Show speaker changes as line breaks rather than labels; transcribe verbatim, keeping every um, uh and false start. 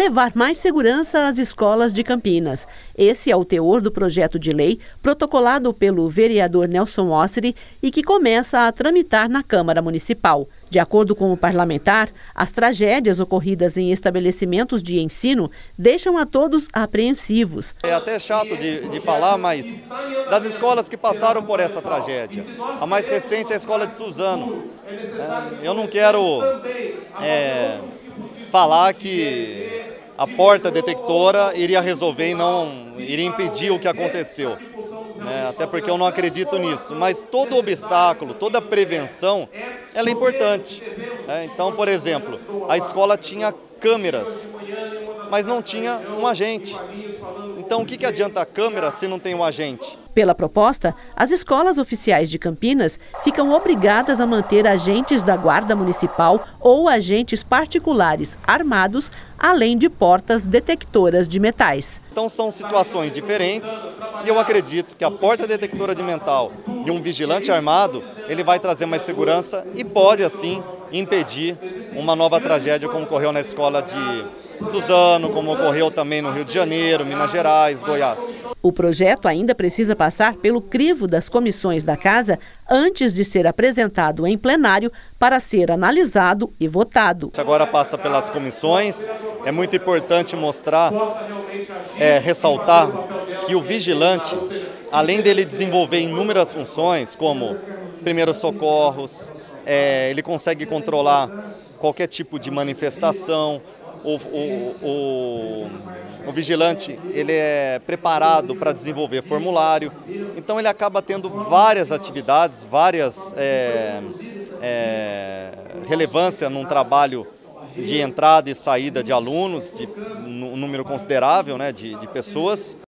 levar mais segurança às escolas de Campinas. Esse é o teor do projeto de lei protocolado pelo vereador Nelson Osseri e que começa a tramitar na Câmara Municipal. De acordo com o parlamentar, as tragédias ocorridas em estabelecimentos de ensino deixam a todos apreensivos.
É até chato de, de falar, mas das escolas que passaram por essa tragédia, a mais recente é a escola de Suzano. É, eu não quero é, falar que a porta detectora iria resolver e não iria impedir o que aconteceu. É, até porque eu não acredito nisso, mas todo obstáculo, toda prevenção, ela é importante. É, então, por exemplo, a escola tinha câmeras, mas não tinha um agente. Então, o que, que adianta a câmera se não tem um agente?
Pela proposta, as escolas oficiais de Campinas ficam obrigadas a manter agentes da Guarda Municipal ou agentes particulares armados, além de portas detectoras de metais.
Então são situações diferentes e eu acredito que a porta detectora de metal e um vigilante armado, ele vai trazer mais segurança e pode assim impedir uma nova tragédia como ocorreu na escola de Suzano, como ocorreu também no Rio de Janeiro, Minas Gerais, Goiás.
O projeto ainda precisa passar pelo crivo das comissões da Casa antes de ser apresentado em plenário para ser analisado e votado.
Agora passa pelas comissões, é muito importante mostrar, é, ressaltar que o vigilante, além dele desenvolver inúmeras funções, como primeiros socorros, é, ele consegue controlar qualquer tipo de manifestação. O, o, o, o vigilante ele é preparado para desenvolver formulário, então ele acaba tendo várias atividades, várias é, é, relevância num trabalho de entrada e saída de alunos, de um número considerável, né, de, de pessoas.